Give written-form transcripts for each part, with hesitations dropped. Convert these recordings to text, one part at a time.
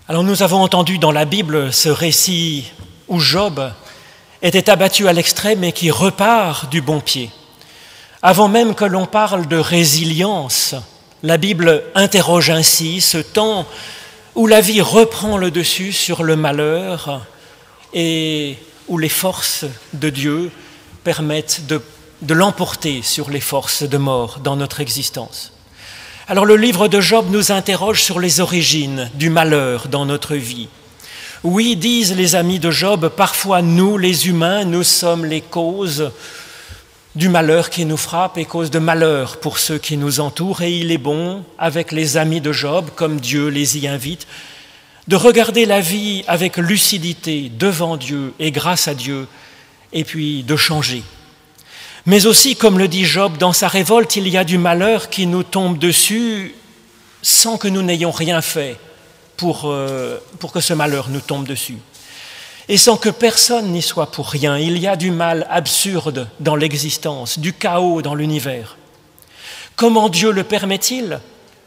Alors nous avons entendu dans la Bible ce récit où Job était abattu à l'extrême et qui repart du bon pied. Avant même que l'on parle de résilience, la Bible interroge ainsi ce temps où la vie reprend le dessus sur le malheur et où les forces de Dieu permettent de l'emporter sur les forces de mort dans notre existence. Alors le livre de Job nous interroge sur les origines du malheur dans notre vie. Oui, disent les amis de Job, parfois nous, les humains, nous sommes les causes du malheur qui nous frappe et cause de malheur pour ceux qui nous entourent. Et il est bon, avec les amis de Job, comme Dieu les y invite, de regarder la vie avec lucidité devant Dieu et grâce à Dieu, et puis de changer. Mais aussi, comme le dit Job, dans sa révolte, il y a du malheur qui nous tombe dessus sans que nous n'ayons rien fait pour que ce malheur nous tombe dessus. Et sans que personne n'y soit pour rien, il y a du mal absurde dans l'existence, du chaos dans l'univers. Comment Dieu le permet-il ?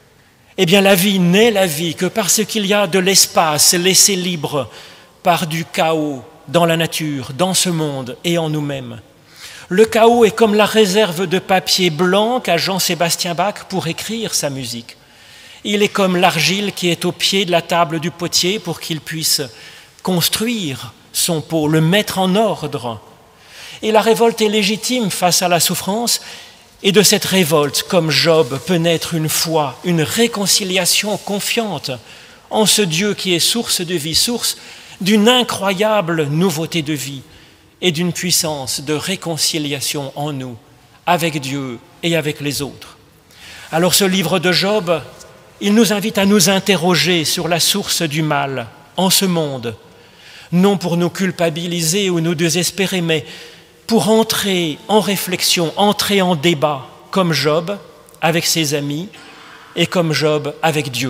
Eh bien, la vie n'est la vie que parce qu'il y a de l'espace laissé libre par du chaos dans la nature, dans ce monde et en nous-mêmes. Le chaos est comme la réserve de papier blanc qu'a Jean-Sébastien Bach pour écrire sa musique. Il est comme l'argile qui est au pied de la table du potier pour qu'il puisse construire son pot, le mettre en ordre. Et la révolte est légitime face à la souffrance, et de cette révolte, comme Job, peut naître une foi, une réconciliation confiante en ce Dieu qui est source de vie, source d'une incroyable nouveauté de vie et d'une puissance de réconciliation en nous, avec Dieu et avec les autres. Alors ce livre de Job, il nous invite à nous interroger sur la source du mal en ce monde, non pour nous culpabiliser ou nous désespérer, mais pour entrer en réflexion, entrer en débat, comme Job avec ses amis et comme Job avec Dieu.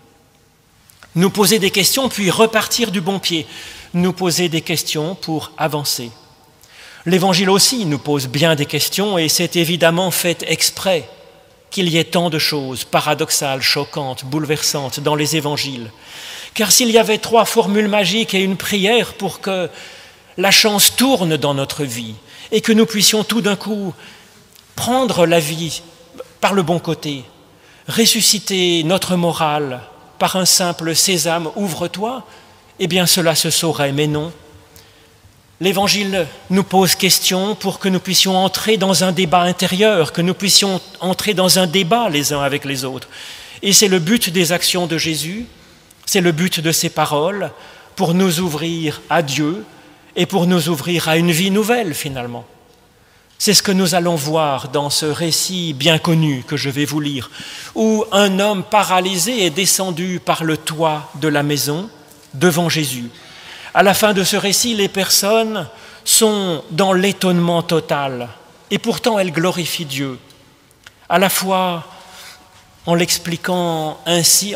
Nous poser des questions, puis repartir du bon pied. Nous poser des questions pour avancer. L'Évangile aussi nous pose bien des questions et c'est évidemment fait exprès qu'il y ait tant de choses paradoxales, choquantes, bouleversantes dans les Évangiles. Car s'il y avait 3 formules magiques et une prière pour que la chance tourne dans notre vie et que nous puissions tout d'un coup prendre la vie par le bon côté, ressusciter notre morale par un simple « Sésame, ouvre-toi », eh bien cela se saurait, mais non. L'Évangile nous pose question pour que nous puissions entrer dans un débat intérieur, que nous puissions entrer dans un débat les uns avec les autres. Et c'est le but des actions de Jésus, c'est le but de ses paroles, pour nous ouvrir à Dieu et pour nous ouvrir à une vie nouvelle finalement. C'est ce que nous allons voir dans ce récit bien connu que je vais vous lire, où un homme paralysé est descendu par le toit de la maison devant Jésus. À la fin de ce récit, les personnes sont dans l'étonnement total, et pourtant elles glorifient Dieu, à la fois en expliquant ainsi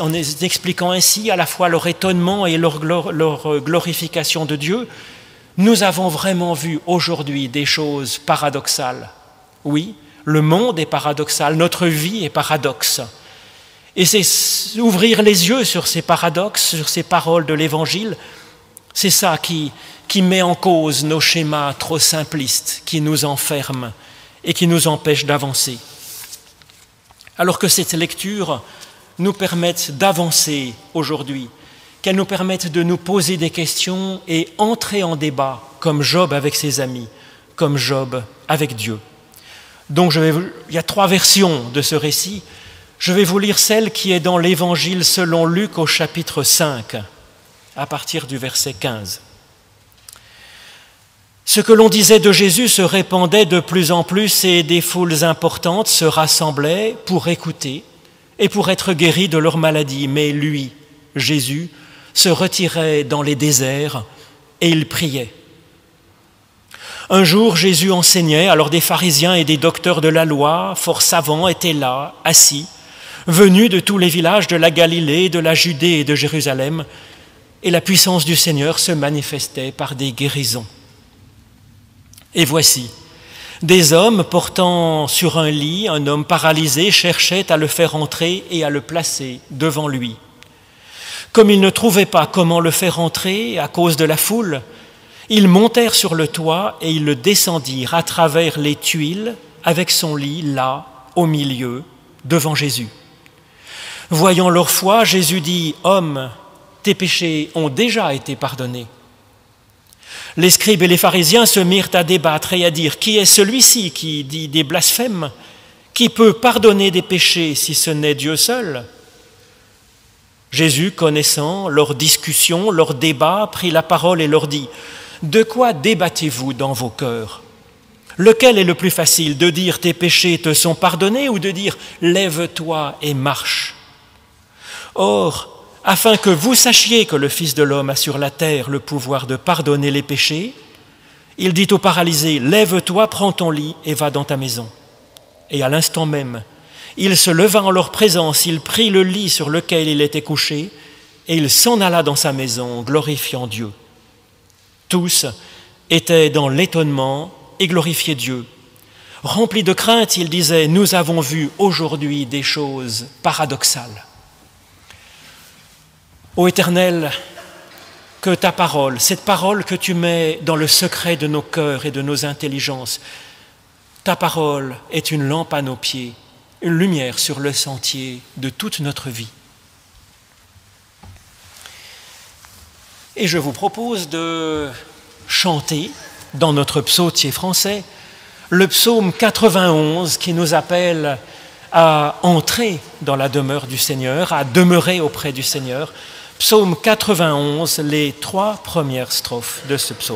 à la fois leur étonnement et leur glorification de Dieu. Nous avons vraiment vu aujourd'hui des choses paradoxales. Oui, le monde est paradoxal, notre vie est paradoxe. Et c'est ouvrir les yeux sur ces paradoxes, sur ces paroles de l'Évangile, c'est ça qui met en cause nos schémas trop simplistes, qui nous enferment et qui nous empêchent d'avancer. Alors que cette lecture nous permette d'avancer aujourd'hui, qu'elle nous permette de nous poser des questions et entrer en débat, comme Job avec ses amis, comme Job avec Dieu. Donc il y a 3 versions de ce récit. Je vais vous lire celle qui est dans l'Évangile selon Luc au chapitre 5, à partir du verset 15. Ce que l'on disait de Jésus se répandait de plus en plus et des foules importantes se rassemblaient pour écouter et pour être guéris de leur maladie. Mais lui, Jésus, se retirait dans les déserts et il priait. Un jour, Jésus enseignait, alors des pharisiens et des docteurs de la loi, fort savants, étaient là, assis, venus de tous les villages de la Galilée, de la Judée et de Jérusalem, et la puissance du Seigneur se manifestait par des guérisons. Et voici, des hommes portant sur un lit un homme paralysé cherchaient à le faire entrer et à le placer devant lui. Comme ils ne trouvaient pas comment le faire entrer à cause de la foule, ils montèrent sur le toit et ils le descendirent à travers les tuiles avec son lit là, au milieu, devant Jésus. Voyant leur foi, Jésus dit « Homme, tes péchés ont déjà été pardonnés. » Les scribes et les pharisiens se mirent à débattre et à dire « Qui est celui-ci qui dit des blasphèmes? Qui peut pardonner des péchés si ce n'est Dieu seul ?» Jésus, connaissant leur discussion, leur débat, prit la parole et leur dit « De quoi débattez-vous dans vos cœurs? Lequel est le plus facile, de dire tes péchés te sont pardonnés ou de dire lève-toi et marche? Or, afin que vous sachiez que le Fils de l'homme a sur la terre le pouvoir de pardonner les péchés, il dit au paralysé, lève-toi, prends ton lit et va dans ta maison. Et à l'instant même, il se leva en leur présence, il prit le lit sur lequel il était couché et il s'en alla dans sa maison, glorifiant Dieu. Tous étaient dans l'étonnement et glorifiaient Dieu. Remplis de crainte, ils disaient, nous avons vu aujourd'hui des choses paradoxales. Ô Éternel, que ta parole, cette parole que tu mets dans le secret de nos cœurs et de nos intelligences, ta parole est une lampe à nos pieds, une lumière sur le sentier de toute notre vie. Et je vous propose de chanter dans notre psautier français le psaume 91 qui nous appelle à entrer dans la demeure du Seigneur, à demeurer auprès du Seigneur. Psaume 91, les 3 premières strophes de ce psaume.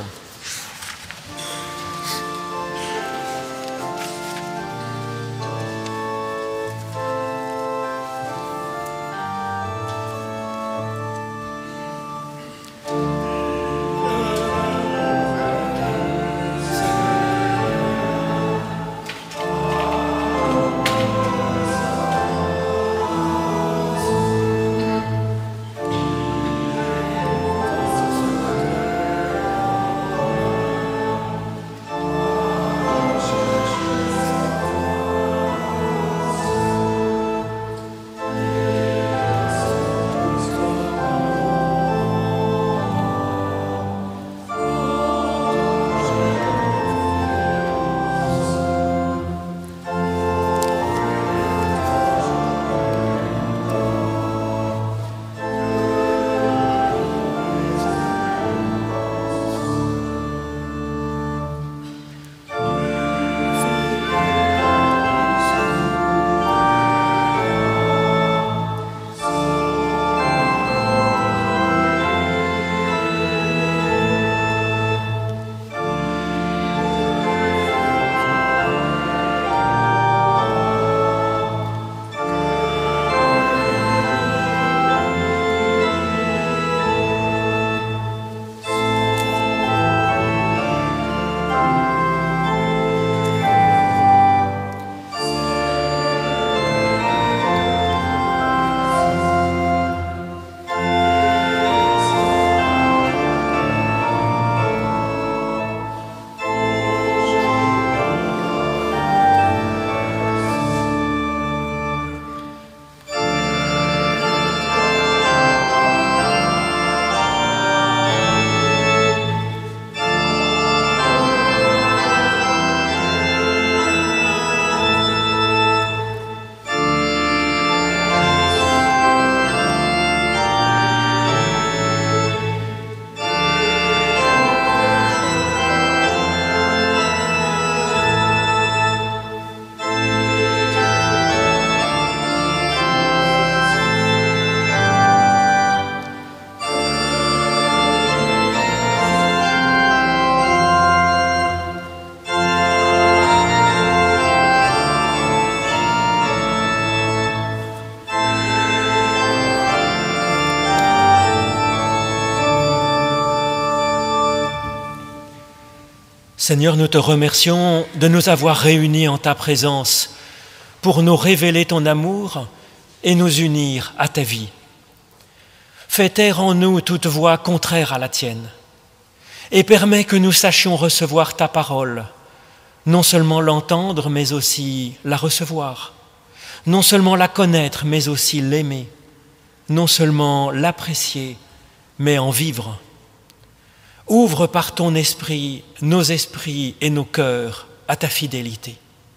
Seigneur, nous te remercions de nous avoir réunis en ta présence pour nous révéler ton amour et nous unir à ta vie. Fais taire en nous toute voix contraire à la tienne et permets que nous sachions recevoir ta parole, non seulement l'entendre, mais aussi la recevoir, non seulement la connaître, mais aussi l'aimer, non seulement l'apprécier, mais en vivre. Ouvre par ton esprit nos esprits et nos cœurs à ta fidélité.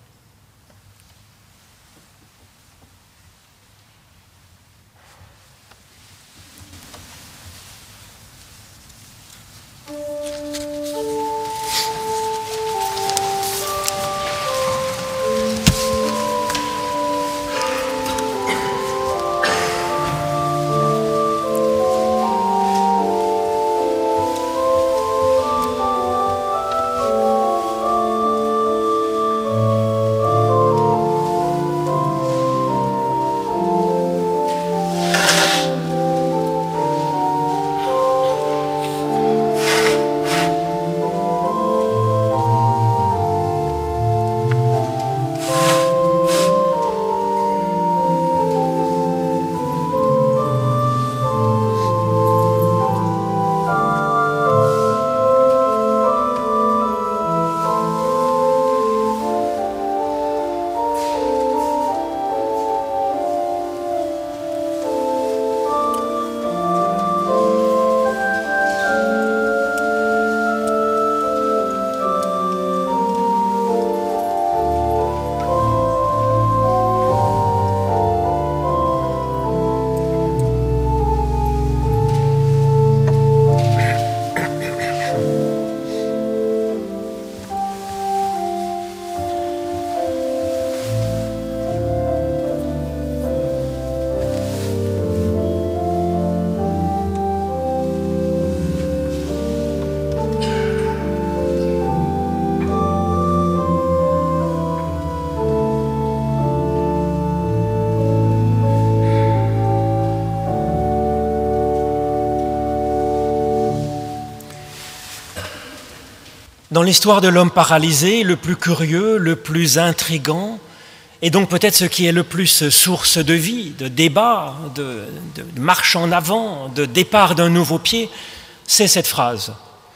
Dans l'histoire de l'homme paralysé, le plus curieux, le plus intrigant, et donc peut-être ce qui est le plus source de vie, de débat, de marche en avant, de départ d'un nouveau pied, c'est cette phrase.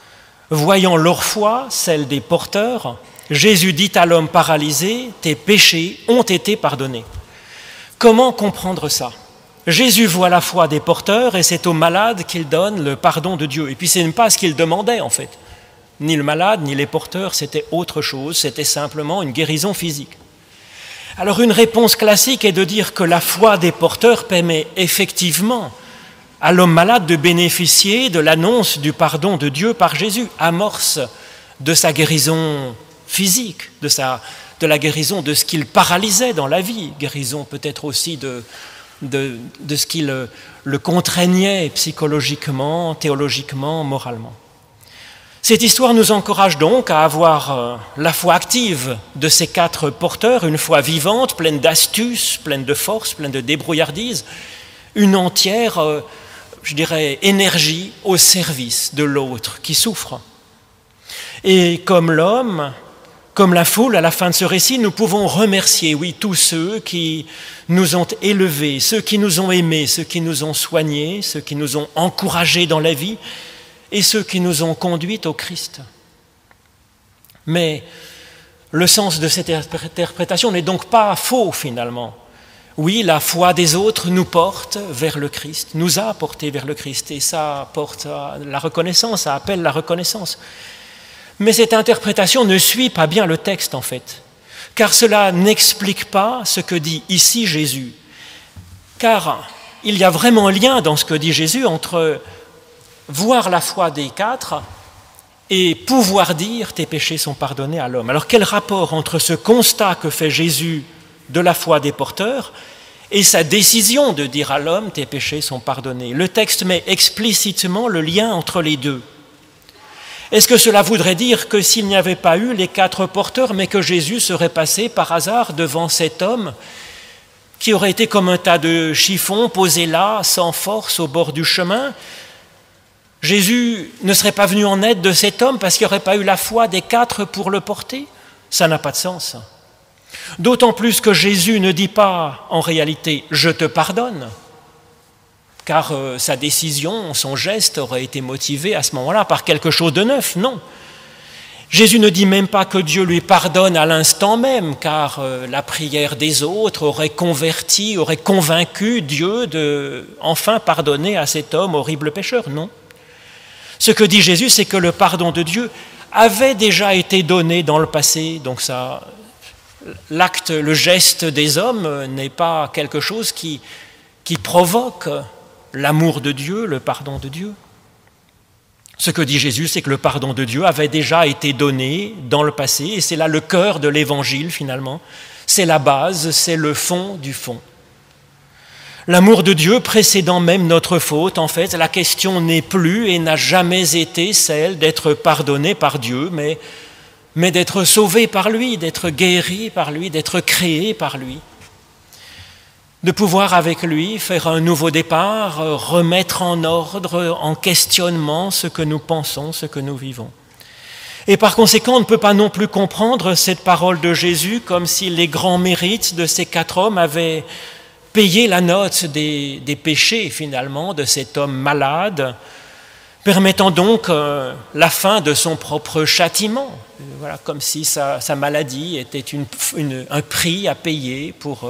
Voyant leur foi, celle des porteurs, Jésus dit à l'homme paralysé, « Tes péchés ont été pardonnés ». Comment comprendre ça ? Jésus voit la foi des porteurs et c'est aux malades qu'il donne le pardon de Dieu. Et puis ce n'est pas ce qu'il demandait en fait. Ni le malade, ni les porteurs, c'était autre chose, c'était simplement une guérison physique. Alors une réponse classique est de dire que la foi des porteurs permet effectivement à l'homme malade de bénéficier de l'annonce du pardon de Dieu par Jésus, amorce de sa guérison physique, de la guérison de ce qu'il paralysait dans la vie, guérison peut-être aussi de ce qui le contraignait psychologiquement, théologiquement, moralement. Cette histoire nous encourage donc à avoir la foi active de ces 4 porteurs, une foi vivante, pleine d'astuce, pleine de force, pleine de débrouillardise, une entière, je dirais, énergie au service de l'autre qui souffre. Et comme l'homme, comme la foule à la fin de ce récit, nous pouvons remercier, oui, tous ceux qui nous ont élevés, ceux qui nous ont aimés, ceux qui nous ont soignés, ceux qui nous ont encouragés dans la vie, et ceux qui nous ont conduits au Christ. Mais le sens de cette interprétation n'est donc pas faux finalement. Oui, la foi des autres nous porte vers le Christ, nous a porté vers le Christ, et ça porte la reconnaissance, ça appelle la reconnaissance. Mais cette interprétation ne suit pas bien le texte en fait, car cela n'explique pas ce que dit ici Jésus. Car il y a vraiment un lien dans ce que dit Jésus entre voir la foi des 4 et pouvoir dire « tes péchés sont pardonnés à l'homme ». Alors quel rapport entre ce constat que fait Jésus de la foi des porteurs et sa décision de dire à l'homme « tes péchés sont pardonnés ». Le texte met explicitement le lien entre les deux. Est-ce que cela voudrait dire que s'il n'y avait pas eu les 4 porteurs, mais que Jésus serait passé par hasard devant cet homme qui aurait été comme un tas de chiffons posé là, sans force, au bord du chemin ? Jésus ne serait pas venu en aide de cet homme parce qu'il n'y aurait pas eu la foi des 4 pour le porter ? Ça n'a pas de sens. D'autant plus que Jésus ne dit pas en réalité « je te pardonne », car sa décision, son geste aurait été motivé à ce moment-là par quelque chose de neuf. Non. Jésus ne dit même pas que Dieu lui pardonne à l'instant même, car la prière des autres aurait converti, aurait convaincu Dieu de enfin pardonner à cet homme horrible pécheur. Non. Ce que dit Jésus, c'est que le pardon de Dieu avait déjà été donné dans le passé. Donc ça, l'acte, le geste des hommes n'est pas quelque chose qui provoque l'amour de Dieu, le pardon de Dieu. Ce que dit Jésus, c'est que le pardon de Dieu avait déjà été donné dans le passé, et c'est là le cœur de l'Évangile finalement. C'est la base, c'est le fond du fond. L'amour de Dieu précédant même notre faute, en fait, la question n'est plus et n'a jamais été celle d'être pardonné par Dieu, mais d'être sauvé par lui, d'être guéri par lui, d'être créé par lui. De pouvoir avec lui faire un nouveau départ, remettre en ordre, en questionnement ce que nous pensons, ce que nous vivons. Et par conséquent, on ne peut pas non plus comprendre cette parole de Jésus comme si les grands mérites de ces 4 hommes avaient payé la note des péchés finalement de cet homme malade, permettant donc la fin de son propre châtiment. Voilà, comme si sa maladie était un prix à payer pour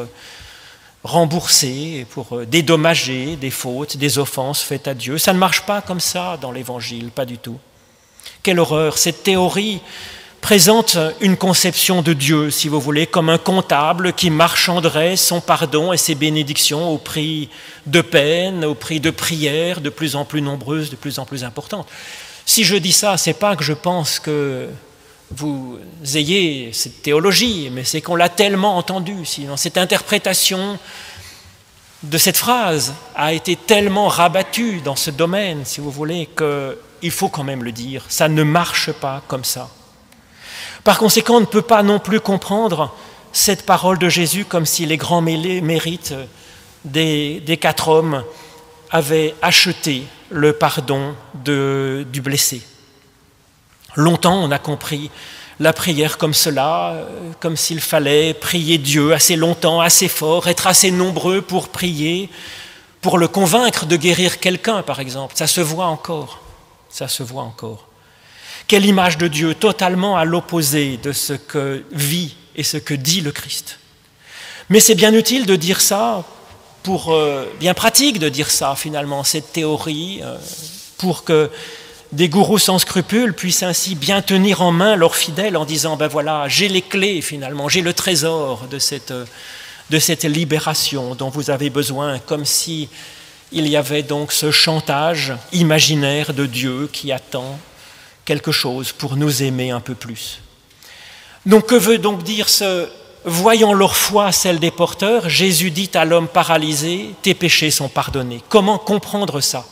rembourser, pour dédommager des fautes, des offenses faites à Dieu. Ça ne marche pas comme ça dans l'Évangile, pas du tout. Quelle horreur! Cette théorie présente une conception de Dieu, si vous voulez, comme un comptable qui marchanderait son pardon et ses bénédictions au prix de peines, au prix de prières de plus en plus nombreuses, de plus en plus importantes. Si je dis ça, c'est pas que je pense que vous ayez cette théologie, mais c'est qu'on l'a tellement entendue. Sinon, cette interprétation de cette phrase a été tellement rabattue dans ce domaine, si vous voulez, qu'il faut quand même le dire. Ça ne marche pas comme ça. Par conséquent, on ne peut pas non plus comprendre cette parole de Jésus comme si les grands mérites des 4 hommes avaient acheté le pardon du blessé. Longtemps, on a compris la prière comme cela, comme s'il fallait prier Dieu assez longtemps, assez fort, être assez nombreux pour prier, pour le convaincre de guérir quelqu'un, par exemple. Ça se voit encore. Ça se voit encore. Quelle image de Dieu totalement à l'opposé de ce que vit et ce que dit le Christ. Mais c'est bien utile de dire ça, bien pratique de dire ça finalement, cette théorie, pour que des gourous sans scrupules puissent ainsi bien tenir en main leurs fidèles en disant, ben voilà, j'ai les clés finalement, j'ai le trésor de cette libération dont vous avez besoin, comme si il y avait donc ce chantage imaginaire de Dieu qui attend quelque chose pour nous aimer un peu plus. Donc que veut donc dire ce « voyant leur foi, celle des porteurs », Jésus dit à l'homme paralysé « tes péchés sont pardonnés ». Comment comprendre ça?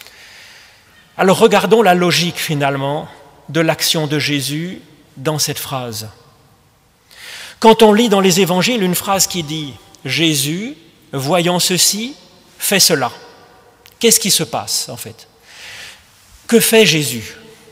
Alors regardons la logique finalement de l'action de Jésus dans cette phrase. Quand on lit dans les évangiles une phrase qui dit « Jésus, voyant ceci, fait cela », qu'est-ce qui se passe en fait? Que fait Jésus?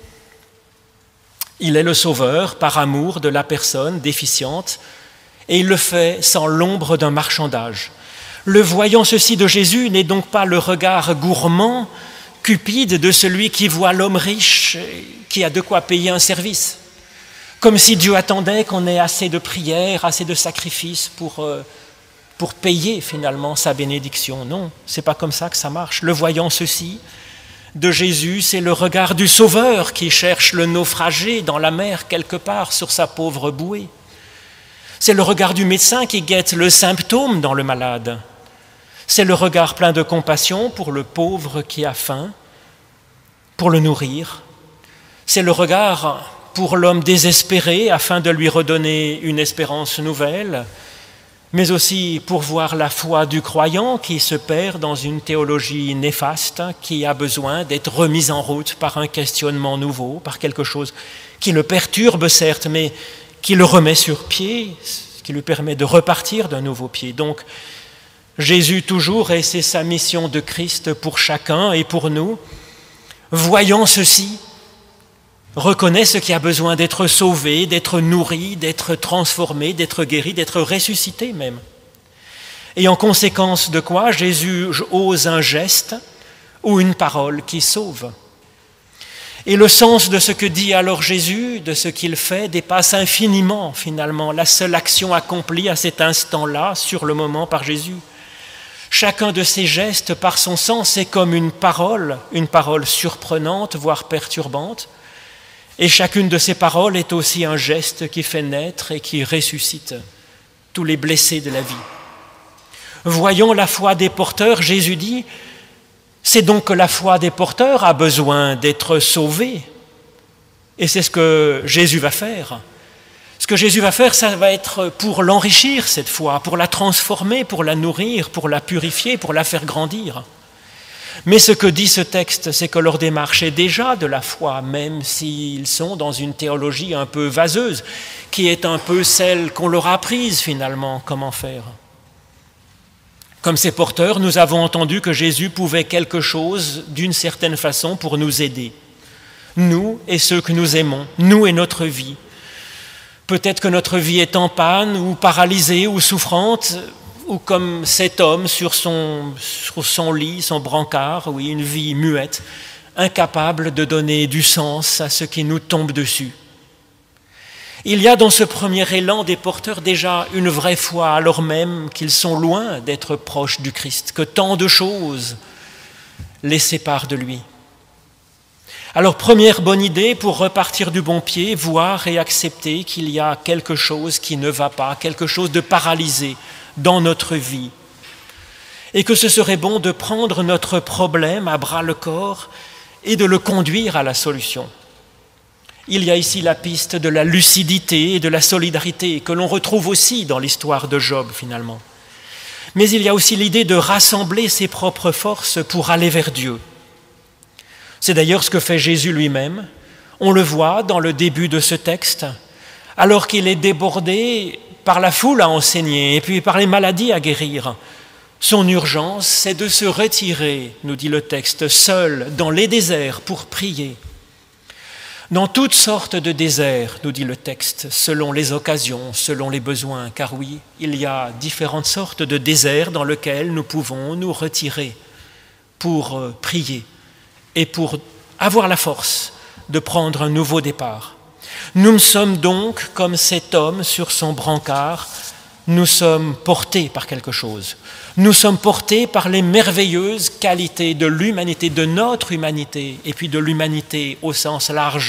Il est le sauveur par amour de la personne déficiente et il le fait sans l'ombre d'un marchandage. Le voyant ceci de Jésus n'est donc pas le regard gourmand, cupide de celui qui voit l'homme riche qui a de quoi payer un service. Comme si Dieu attendait qu'on ait assez de prières, assez de sacrifices pour payer finalement sa bénédiction. Non, c'est pas comme ça que ça marche. Le voyant ceci de Jésus, c'est le regard du Sauveur qui cherche le naufragé dans la mer quelque part sur sa pauvre bouée. C'est le regard du médecin qui guette le symptôme dans le malade. C'est le regard plein de compassion pour le pauvre qui a faim, pour le nourrir. C'est le regard pour l'homme désespéré afin de lui redonner une espérance nouvelle, mais aussi pour voir la foi du croyant qui se perd dans une théologie néfaste, qui a besoin d'être remise en route par un questionnement nouveau, par quelque chose qui le perturbe certes, mais qui le remet sur pied, qui lui permet de repartir d'un nouveau pied. Donc, Jésus toujours, et c'est sa mission de Christ pour chacun et pour nous, voyant ceci, reconnaît ce qui a besoin d'être sauvé, d'être nourri, d'être transformé, d'être guéri, d'être ressuscité même. Et en conséquence de quoi, Jésus ose un geste ou une parole qui sauve. Et le sens de ce que dit alors Jésus, de ce qu'il fait, dépasse infiniment finalement la seule action accomplie à cet instant-là, sur le moment par Jésus. Chacun de ces gestes, par son sens, est comme une parole surprenante, voire perturbante. Et chacune de ces paroles est aussi un geste qui fait naître et qui ressuscite tous les blessés de la vie. Voyons la foi des porteurs, Jésus dit, c'est donc que la foi des porteurs a besoin d'être sauvée. Et c'est ce que Jésus va faire. Ce que Jésus va faire, ça va être pour l'enrichir, cette foi, pour la transformer, pour la nourrir, pour la purifier, pour la faire grandir. Mais ce que dit ce texte, c'est que leur démarche est déjà de la foi, même s'ils sont dans une théologie un peu vaseuse, qui est un peu celle qu'on leur a apprise finalement, comment faire. Comme ces porteurs, nous avons entendu que Jésus pouvait quelque chose d'une certaine façon pour nous aider. Nous et ceux que nous aimons, nous et notre vie. Peut-être que notre vie est en panne ou paralysée ou souffrante, ou comme cet homme sur son lit, son brancard, oui, une vie muette, incapable de donner du sens à ce qui nous tombe dessus. Il y a dans ce premier élan des porteurs déjà une vraie foi, alors même qu'ils sont loin d'être proches du Christ, que tant de choses les séparent de lui. Alors, première bonne idée pour repartir du bon pied, voir et accepter qu'il y a quelque chose qui ne va pas, quelque chose de paralysé dans notre vie. Et que ce serait bon de prendre notre problème à bras-le-corps et de le conduire à la solution. Il y a ici la piste de la lucidité et de la solidarité que l'on retrouve aussi dans l'histoire de Job finalement. Mais il y a aussi l'idée de rassembler ses propres forces pour aller vers Dieu. C'est d'ailleurs ce que fait Jésus lui-même. On le voit dans le début de ce texte, alors qu'il est débordé par la foule à enseigner et puis par les maladies à guérir. Son urgence, c'est de se retirer, nous dit le texte, seul dans les déserts pour prier. Dans toutes sortes de déserts, nous dit le texte, selon les occasions, selon les besoins, car oui, il y a différentes sortes de déserts dans lesquels nous pouvons nous retirer pour prier et pour avoir la force de prendre un nouveau départ. Nous sommes donc, comme cet homme sur son brancard, nous sommes portés par quelque chose. Nous sommes portés par les merveilleuses qualités de l'humanité, de notre humanité, et puis de l'humanité au sens large.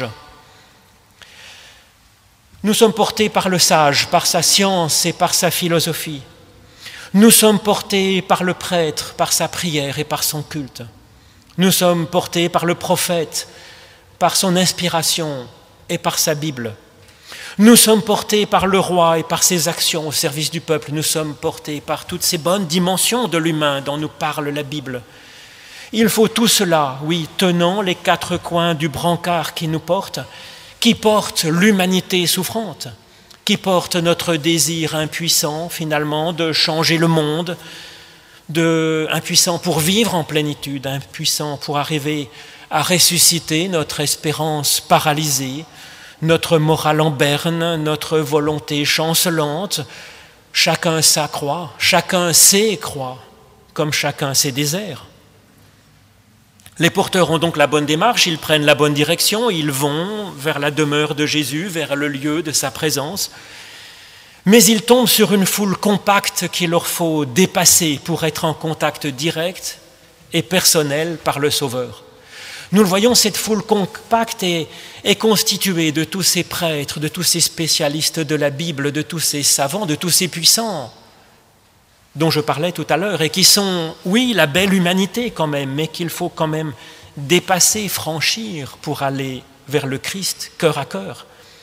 Nous sommes portés par le sage, par sa science et par sa philosophie. Nous sommes portés par le prêtre, par sa prière et par son culte. Nous sommes portés par le prophète, par son inspiration et par sa Bible. Nous sommes portés par le roi et par ses actions au service du peuple. Nous sommes portés par toutes ces bonnes dimensions de l'humain dont nous parle la Bible. Il faut tout cela, oui, tenant les quatre coins du brancard qui nous porte, qui porte l'humanité souffrante, qui porte notre désir impuissant finalement de changer le monde, impuissant pour vivre en plénitude, impuissant pour arriver à ressusciter notre espérance paralysée, notre morale en berne, notre volonté chancelante. Chacun sa croix, chacun ses croix, comme chacun ses déserts. Les porteurs ont donc la bonne démarche, ils prennent la bonne direction, ils vont vers la demeure de Jésus, vers le lieu de sa présence. Mais ils tombent sur une foule compacte qu'il leur faut dépasser pour être en contact direct et personnel par le Sauveur. Nous le voyons, cette foule compacte est constituée de tous ces prêtres, de tous ces spécialistes de la Bible, de tous ces savants, de tous ces puissants dont je parlais tout à l'heure et qui sont, oui, la belle humanité quand même, mais qu'il faut quand même dépasser, franchir pour aller vers le Christ, cœur à cœur.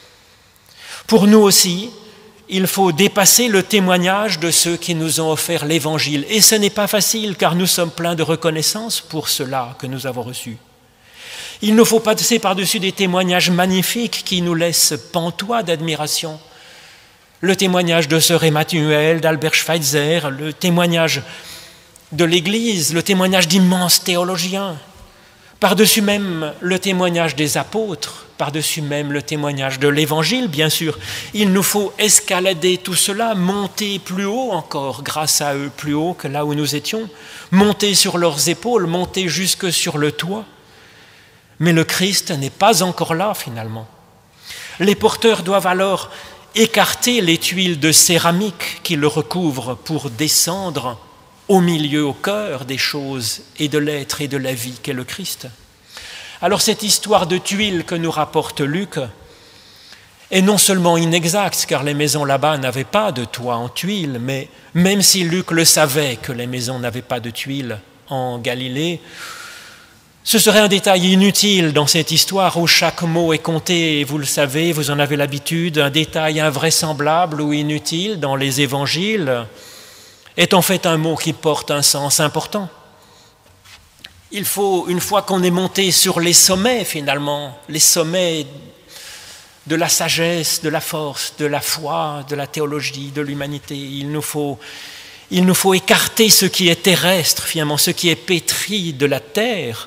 Pour nous aussi, il faut dépasser le témoignage de ceux qui nous ont offert l'Évangile. Et ce n'est pas facile, car nous sommes pleins de reconnaissance pour cela que nous avons reçu. Il nous faut passer par-dessus des témoignages magnifiques qui nous laissent pantois d'admiration. Le témoignage de sœur Emmanuel, d'Albert Schweitzer, le témoignage de l'Église, le témoignage d'immenses théologiens, par-dessus même le témoignage des apôtres, par-dessus même le témoignage de l'Évangile, bien sûr. Il nous faut escalader tout cela, monter plus haut encore, grâce à eux, plus haut que là où nous étions, monter sur leurs épaules, monter jusque sur le toit, Mais le Christ n'est pas encore là finalement. Les porteurs doivent alors écarter les tuiles de céramique qui le recouvrent pour descendre au milieu, au cœur des choses et de l'être et de la vie qu'est le Christ. Alors cette histoire de tuiles que nous rapporte Luc est non seulement inexacte, car les maisons là-bas n'avaient pas de toit en tuiles, mais même si Luc le savait que les maisons n'avaient pas de tuiles en Galilée, ce serait un détail inutile dans cette histoire où chaque mot est compté, et vous le savez, vous en avez l'habitude, un détail invraisemblable ou inutile dans les évangiles est en fait un mot qui porte un sens important. Il faut, une fois qu'on est monté sur les sommets finalement, les sommets de la sagesse, de la force, de la foi, de la théologie, de l'humanité, il nous faut écarter ce qui est terrestre finalement, ce qui est pétri de la terre,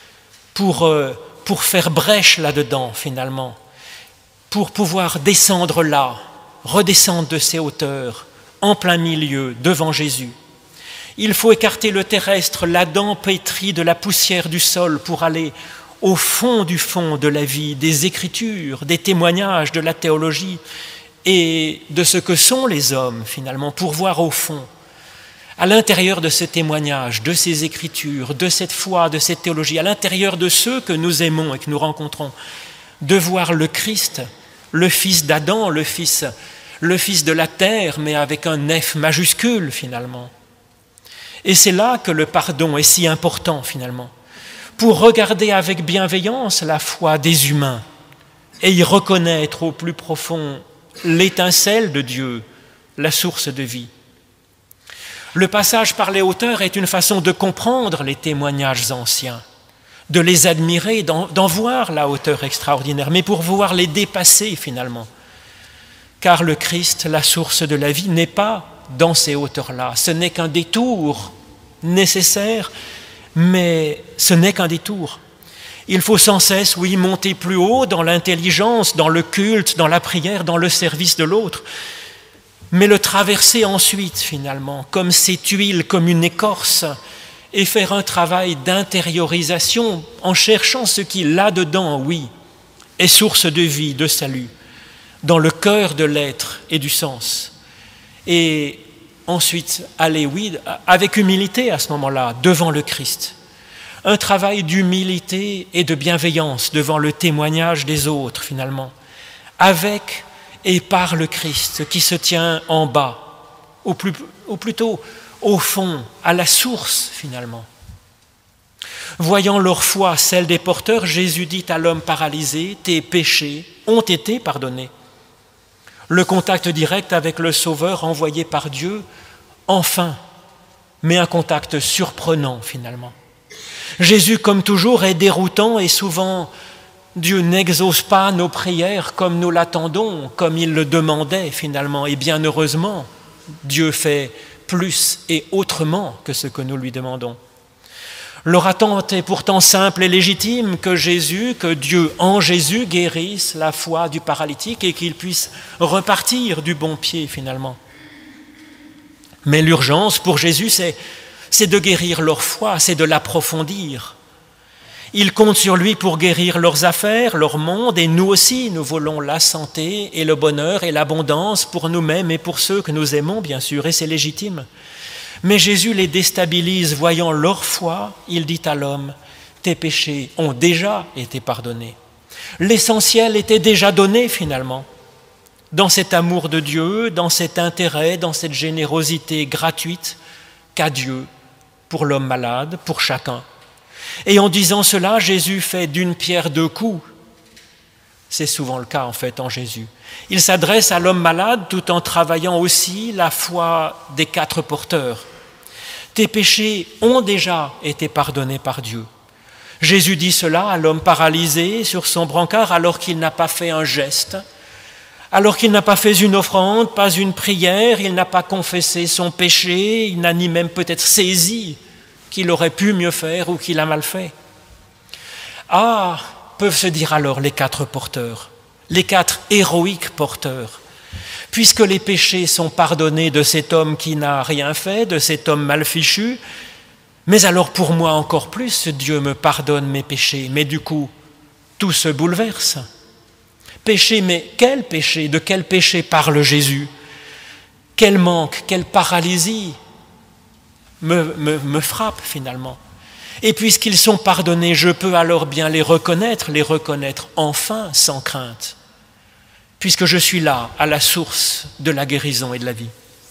pour faire brèche là-dedans finalement, pour pouvoir descendre là, redescendre de ces hauteurs, en plein milieu, devant Jésus. Il faut écarter le terrestre, la dent pétrie de la poussière du sol pour aller au fond du fond de la vie, des Écritures, des témoignages, de la théologie et de ce que sont les hommes finalement, pour voir au fond, à l'intérieur de ce témoignage, de ces Écritures, de cette foi, de cette théologie, à l'intérieur de ceux que nous aimons et que nous rencontrons, de voir le Christ, le fils d'Adam, le fils de la terre, mais avec un F majuscule finalement. Et c'est là que le pardon est si important finalement, pour regarder avec bienveillance la foi des humains et y reconnaître au plus profond l'étincelle de Dieu, la source de vie. Le passage par les hauteurs est une façon de comprendre les témoignages anciens, de les admirer, d'en voir la hauteur extraordinaire, mais pour pouvoir les dépasser finalement. Car le Christ, la source de la vie, n'est pas dans ces hauteurs-là. Ce n'est qu'un détour nécessaire, mais ce n'est qu'un détour. Il faut sans cesse, oui, monter plus haut dans l'intelligence, dans le culte, dans la prière, dans le service de l'autre, mais le traverser ensuite, finalement, comme ces tuiles, comme une écorce, et faire un travail d'intériorisation en cherchant ce qui, là-dedans, oui, est source de vie, de salut, dans le cœur de l'être et du sens. Et ensuite, aller, oui, avec humilité à ce moment-là, devant le Christ. Un travail d'humilité et de bienveillance devant le témoignage des autres, finalement, avec et par le Christ qui se tient en bas, ou plutôt au fond, à la source, finalement. Voyant leur foi, celle des porteurs, Jésus dit à l'homme paralysé, « Tes péchés ont été pardonnés. » Le contact direct avec le Sauveur envoyé par Dieu, enfin, mais un contact surprenant finalement. Jésus, comme toujours, est déroutant et souvent Dieu n'exauce pas nos prières comme nous l'attendons, comme il le demandait finalement. Et bien heureusement, Dieu fait plus et autrement que ce que nous lui demandons. Leur attente est pourtant simple et légitime, que Dieu en Jésus guérisse la foi du paralytique et qu'il puisse repartir du bon pied finalement. Mais l'urgence pour Jésus, c'est de guérir leur foi, c'est de l'approfondir. Ils comptent sur lui pour guérir leurs affaires, leur monde, et nous aussi, nous voulons la santé et le bonheur et l'abondance pour nous-mêmes et pour ceux que nous aimons, bien sûr, et c'est légitime. Mais Jésus les déstabilise, voyant leur foi, il dit à l'homme, « Tes péchés ont déjà été pardonnés. » L'essentiel était déjà donné finalement, dans cet amour de Dieu, dans cet intérêt, dans cette générosité gratuite qu'a Dieu pour l'homme malade, pour chacun. Et en disant cela, Jésus fait d'une pierre deux coups. C'est souvent le cas en fait en Jésus. Il s'adresse à l'homme malade tout en travaillant aussi la foi des quatre porteurs. Tes péchés ont déjà été pardonnés par Dieu. Jésus dit cela à l'homme paralysé sur son brancard alors qu'il n'a pas fait un geste, alors qu'il n'a pas fait une offrande, pas une prière, il n'a pas confessé son péché, il n'a ni même peut-être saisi qu'il aurait pu mieux faire ou qu'il a mal fait. Ah, peuvent se dire alors les quatre porteurs, les quatre héroïques porteurs, puisque les péchés sont pardonnés de cet homme qui n'a rien fait, de cet homme mal fichu, Mais alors pour moi encore plus, Dieu me pardonne mes péchés. Mais du coup, tout se bouleverse. Péché, mais quel péché? De quel péché parle Jésus? Quel manque, quelle paralysie me frappe finalement. Et puisqu'ils sont pardonnés, je peux alors bien les reconnaître enfin sans crainte, puisque je suis là, à la source de la guérison et de la vie.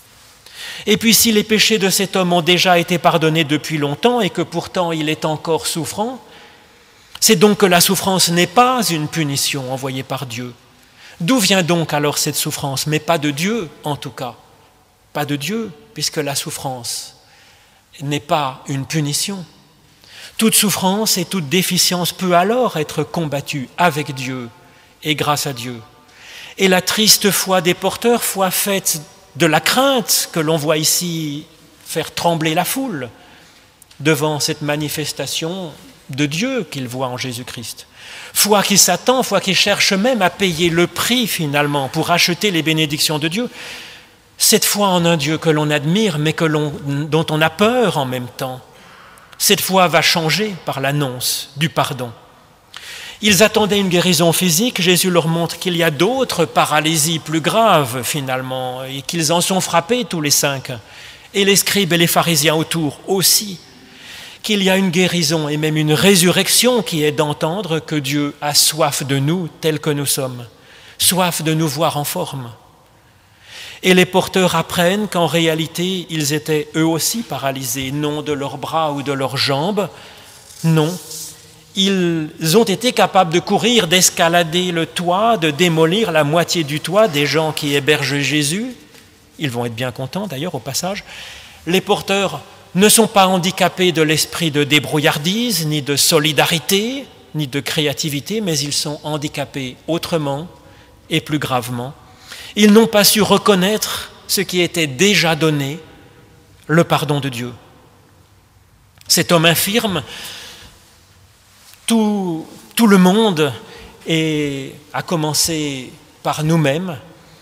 Et puis si les péchés de cet homme ont déjà été pardonnés depuis longtemps et que pourtant il est encore souffrant, c'est donc que la souffrance n'est pas une punition envoyée par Dieu. D'où vient donc alors cette souffrance? Mais pas de Dieu en tout cas. Pas de Dieu, puisque la souffrance n'est pas une punition. Toute souffrance et toute déficience peut alors être combattue avec Dieu et grâce à Dieu. Et la triste foi des porteurs, foi faite de la crainte que l'on voit ici faire trembler la foule devant cette manifestation de Dieu qu'ils voient en Jésus-Christ. Foi qui s'attend, foi qui cherche même à payer le prix finalement pour acheter les bénédictions de Dieu. Cette foi en un Dieu que l'on admire mais dont on a peur en même temps. Cette foi va changer par l'annonce du pardon. Ils attendaient une guérison physique, Jésus leur montre qu'il y a d'autres paralysies plus graves finalement et qu'ils en sont frappés tous les 5. Et les scribes et les pharisiens autour aussi. Qu'il y a une guérison et même une résurrection qui est d'entendre que Dieu a soif de nous tels que nous sommes, soif de nous voir en forme. Et les porteurs apprennent qu'en réalité, ils étaient eux aussi paralysés, non de leurs bras ou de leurs jambes, non. Ils ont été capables de courir, d'escalader le toit, de démolir la moitié du toit des gens qui hébergent Jésus. Ils vont être bien contents d'ailleurs au passage. Les porteurs ne sont pas handicapés de l'esprit de débrouillardise, ni de solidarité, ni de créativité, mais ils sont handicapés autrement et plus gravement. Ils n'ont pas su reconnaître ce qui était déjà donné, le pardon de Dieu. Cet homme infirme, tout le monde, et à commencer par nous-mêmes,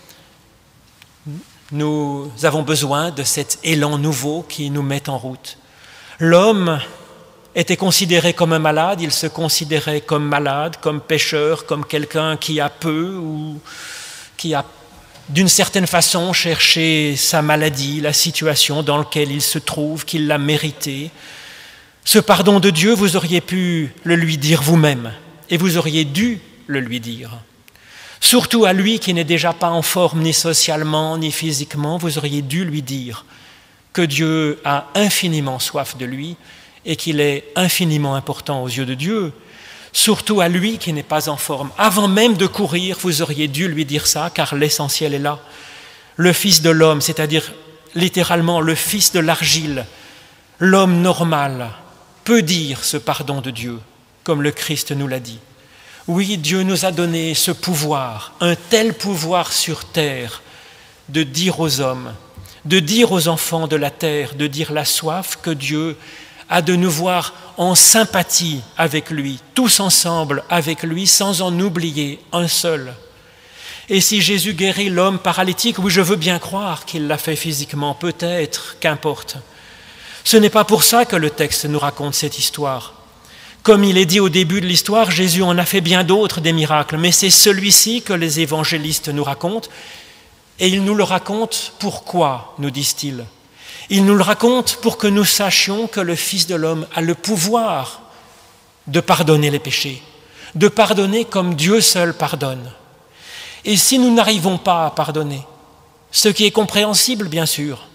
nous avons besoin de cet élan nouveau qui nous met en route. L'homme était considéré comme un malade, il se considérait comme malade, comme pécheur, comme quelqu'un qui a peu ou qui a d'une certaine façon cherché sa maladie, la situation dans laquelle il se trouve, qu'il l'a mérité. Ce pardon de Dieu, vous auriez pu le lui dire vous-même et vous auriez dû le lui dire. Surtout à lui qui n'est déjà pas en forme ni socialement ni physiquement, vous auriez dû lui dire que Dieu a infiniment soif de lui et qu'il est infiniment important aux yeux de Dieu. Surtout à lui qui n'est pas en forme. Avant même de courir, vous auriez dû lui dire ça, car l'essentiel est là. Le Fils de l'homme, c'est-à-dire littéralement le Fils de l'argile, l'homme normal, peut dire ce pardon de Dieu, comme le Christ nous l'a dit. Oui, Dieu nous a donné ce pouvoir, un tel pouvoir sur terre, de dire aux hommes, de dire aux enfants de la terre, de dire la soif que Dieu a de nous voir en sympathie avec lui, tous ensemble avec lui, sans en oublier un seul. Et si Jésus guérit l'homme paralytique, oui, je veux bien croire qu'il l'a fait physiquement, peut-être, qu'importe. Ce n'est pas pour ça que le texte nous raconte cette histoire. Comme il est dit au début de l'histoire, Jésus en a fait bien d'autres des miracles, mais c'est celui-ci que les évangélistes nous racontent, et ils nous le racontent pourquoi, nous disent-ils. Ils nous le racontent pour que nous sachions que le Fils de l'homme a le pouvoir de pardonner les péchés, de pardonner comme Dieu seul pardonne. Et si nous n'arrivons pas à pardonner, ce qui est compréhensible bien sûr,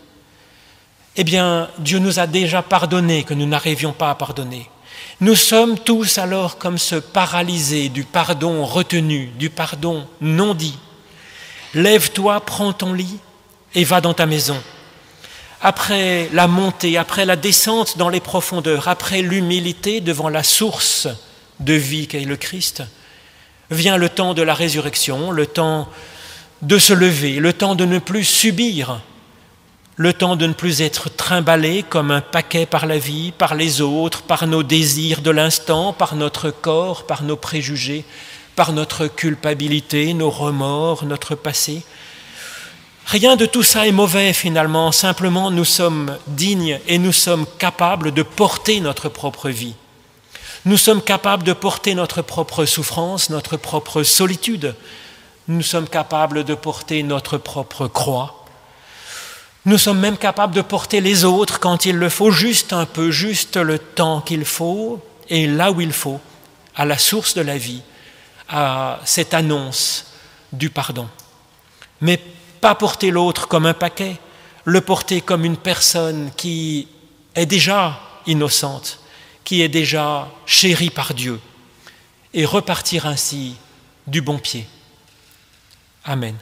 eh bien Dieu nous a déjà pardonné que nous n'arrivions pas à pardonner. Nous sommes tous alors comme ce paralysé du pardon retenu, du pardon non dit. Lève-toi, prends ton lit et va dans ta maison. Après la montée, après la descente dans les profondeurs, après l'humilité devant la source de vie qu'est le Christ, vient le temps de la résurrection, le temps de se lever, le temps de ne plus subir, le temps de ne plus être trimballé comme un paquet par la vie, par les autres, par nos désirs de l'instant, par notre corps, par nos préjugés, par notre culpabilité, nos remords, notre passé. Rien de tout ça est mauvais finalement, simplement nous sommes dignes et nous sommes capables de porter notre propre vie. Nous sommes capables de porter notre propre souffrance, notre propre solitude. Nous sommes capables de porter notre propre croix. Nous sommes même capables de porter les autres quand il le faut, juste un peu, juste le temps qu'il faut et là où il faut, à la source de la vie, à cette annonce du pardon. Mais pas porter l'autre comme un paquet, le porter comme une personne qui est déjà innocente, qui est déjà chérie par Dieu, et repartir ainsi du bon pied. Amen.